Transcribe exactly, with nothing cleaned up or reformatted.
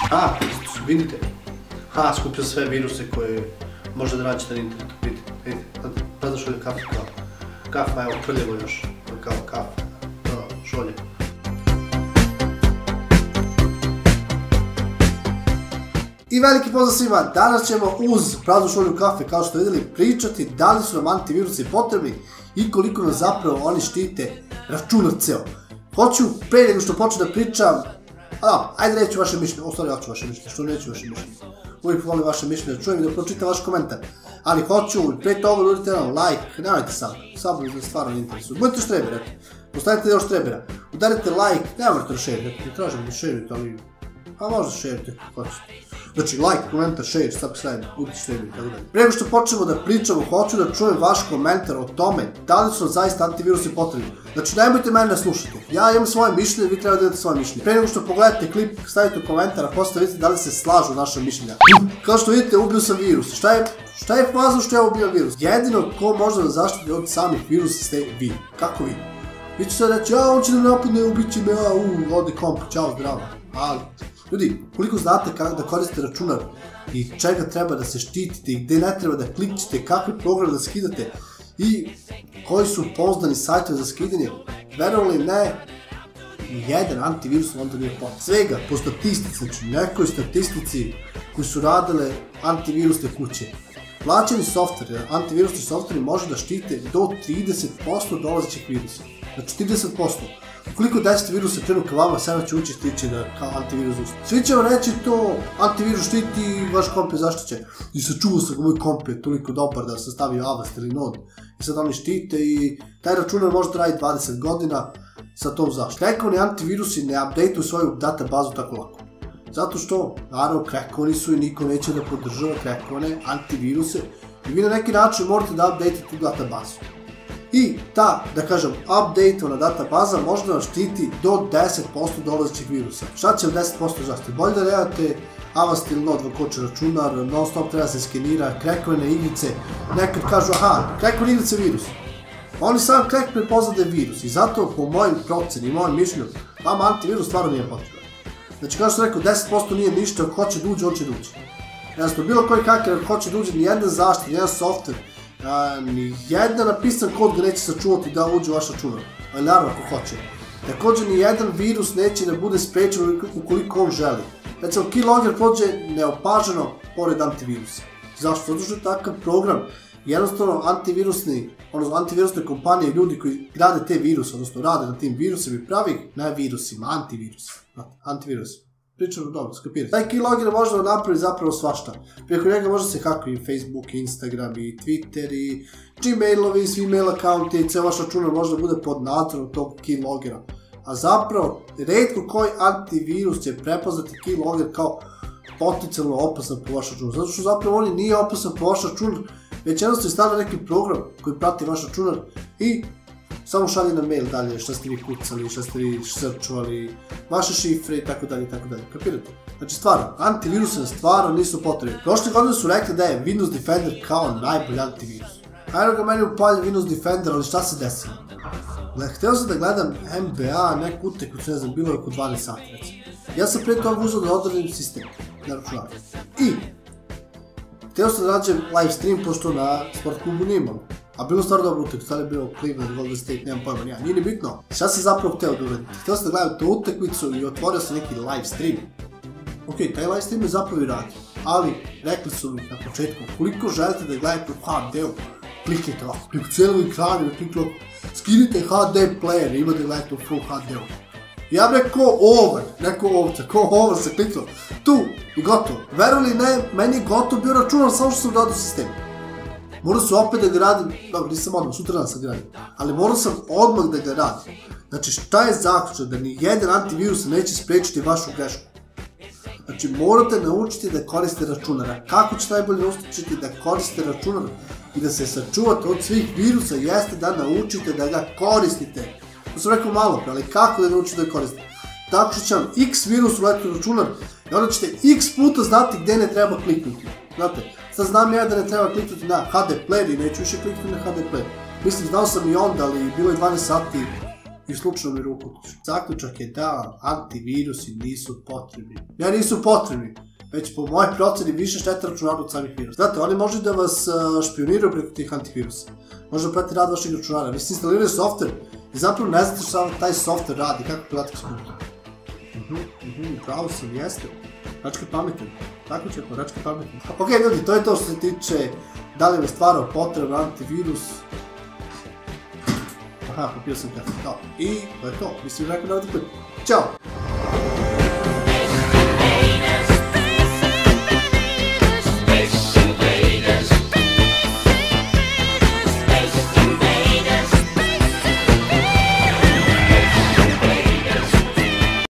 A, vidite. Ha, skupio sve viruse koje može da nađete na internetu. Vidite, vidite. Ne znaš ovdje kafa kao. Kafa, evo, prljevo još. Kao kafa. Šolje. I veliki pozdrav svima, danas ćemo uz praznu šolju kafe, kao što vidjeli, pričati da li su nam antivirusi potrebni i koliko nas zapravo oni štite računar ceo. Hoću, pre nego što počnem da pričam, a, ajde neću vaše mišljenje, o stvari ja ću vaše mišljenje, što neću vaše mišljenje. Uvijek volim vaše mišljenje da čujem i da pročitam vaš komentar. Ali hoću, pre toga da uradite jedan like, nemojte sad, samo da stvarno ne interesuje. Budite štreberi, eto, postavite deo štrebera, udarite like, ne morate da šerite, ne tražim da šerite, ali, a možda šerite kako hoćete. Znači, like, komentar, share, subscribe, budite štreberi, tako dalje. Pre nego što počnemo da pričamo, hoću da čujem vaš komentar o tome da li su nam zaista antivirusi potrebni. Znači, nemojte mene slušati. Ja imam svoje mišljenje, vi treba da imate svoje mišljenje. Pre nego što pogledate klip, stavite u komentar, a posle vidite da li se slažu naše mišljenja. Kao što vidite, ubio sam virus. Šta je, šta je fazno što ja ubio virus? Jedino ko može da zaštiti od samih virusa ste vi. Kako vi? Vi ću sad reći, ja, on će da napadne, ubit će me, a, u, odi komp, čao, zdravo. Ali, ljudi, koliko znate kako da koristite računar i čega treba da se štitite i gde ne treba da klikćete, kakvi program da skidate i koji su pouzdani sajtovi za skidanje, verovali ne, jedan antivirus onda nije potrebno. Svega, po statistici, znači nekoj statistici koji su radile antivirusne kuće, plaćeni softver, antivirusni softveri može da štite do trideset posto dolazećih virusa. Znači trideset posto. Ukoliko deset virusa krenu ka vama, sada će ući stići da kao antivirus usti. Svi će vam reći to, antivirus štiti i vaš komp je zaštićen. I sačuvao sam ga, moj komp je toliko dobar da sam stavio Avast ili Node. I sad oni štite i taj računar može da radi dvadeset godina sa tom zaštitom. Krekovani antivirusi ne updateuju svoju databazu tako lako. Zato što, naravno, krekovani su i niko neće da podržava krekovane antiviruse. I vi na neki način morate da updatete tu databazu. I ta, da kažem, updateovana databaza može da vam štiti do deset posto dolazećih virusa. Šta će vam deset posto zaštiti? Bolje da nemate Avast ili Node koče računar, non stop treba se skenira, krekovane igrice, nekad kažu, aha, krekovane igrice je virus. Oni sam krek prepozna da je virus i zato po mojim proceni i mojim mišljenju, vama antivirus stvarno nije potreban. Znači, kao što sam rekao, deset posto nije ništa, ako hoće da uđe, on će da uđe. Jasno, bilo koji haker ako hoće da uđe, nijedan zaštit, nijedan softver, nijedan napisan kod ga neće sačuvati da uđe u vaš računar, ali naravno ako hoće. Također nijedan virus neće da bude sprečen ukoliko on želi. Recimo, keylogger prođe neopaženo pored antivirusa. Zašto? Zato što je takav program, jednostavno antivirusni, odnosno antivirusne kompanije, ljudi koji grade te viruse, odnosno rade na tim virusima i pravi ih na virusima, antivirusima, antivirus. Pričamo dobro, skapirati. Taj keylogger može da napravi zapravo svašta. Preko njega može se hakuje i Facebook, i Instagram, i Twitter, i Gmailovi, i svi mail akaunti, i ceo vaš računar može da bude pod nadzorom tog keyloggera. A zapravo, retko koji antivirus će prepoznati keylogger kao potencijalno opasan po vaš računar. Zato što zapravo on nije opasan po vaš računar, već jednostavno stavlja neki program koji prati vaš računar i samo šalje na mail dalje šta ste vi kucali, šta ste vi searchovali, vaše šifre i tako dalje i tako dalje. Kapirate? Znači stvarno, antiviruse stvarno nisu potrebni. Prošle godine su rekli da je Windows Defender kao najbolji antivirus. Ajmo ga meni upalje Windows Defender, ali šta se desilo? Hteo sam da gledam N B A, neku utakmicu, ne znam, bilo je oko dvanaest sati recimo. Ja sam pre toga uzeo da odradim sistem na računaru. I hteo sam da rađem live stream, pošto na sport klubu nimam. A bilo stvarno dobro utakmicu, sada je bilo Cleveland, Golden State, nemam pojma, nija, nije ni bitno. Šta sam zapravo hteo da uradim? Hteo sam da gledam tu utakmicu i otvorio sam neki live stream. Ok, taj live stream je zapravo i radio, ali rekli su mi na početku, koliko želite da gledate u H D-u, kliknite ovako, preko cijelog ekrana, kliknite ovako, skinite H D player i ima da gledate u full H D-u. Ja bih rekao over, rekao ovce, ko over se kliknuo, tu i gotovo. Verovali ne, meni je gotovo bio računar samo što sam radio sistem. Morao sam opet da ga radim, dobro nisam odmah, sutra dan sam ga radim, ali morao sam odmah da ga radim. Znači šta je zaključak da ni jedan antivirus neće sprečiti vašu grešku? Znači morate naučiti da koriste računara. Kako ćete najbolje naučiti da koriste računar i da se sačuvate od svih virusa jeste da naučite da ga koristite. To sam rekao malo pre, ali kako da naučite da ga koristite? Tako što će vam X virus uletiti u računar i onda ćete X puta znati gde ne treba kliknuti. Znate, sad znam ja da ne treba kliknuti na H D player i neću više kliknuti na H D player. Mislim, znao sam i onda, ali bilo je dvanaest sati i slučajno mi ruku uključim. Zaključak je da antivirusi nisu potrebni. Ne, nisu potrebni, već po mojoj proceni više štete računaru od samih virusa. Znate, oni može da vas špioniraju preko tih antivirusa. Može da prati rad vašeg računara. Vi ste instalirali software i zapravo ne znate šta taj software radi, kako podatke skupa. Mhm, mhm, pravo sam, jeste. Račke pametan. Tako će, račke pametan. Ok, ljudi, to je to što se tiče da li vam je stvarno potreban antivirus. Aha, popio sam kafe. I to je to. Mislim, rekao na ovaj put. Ćao!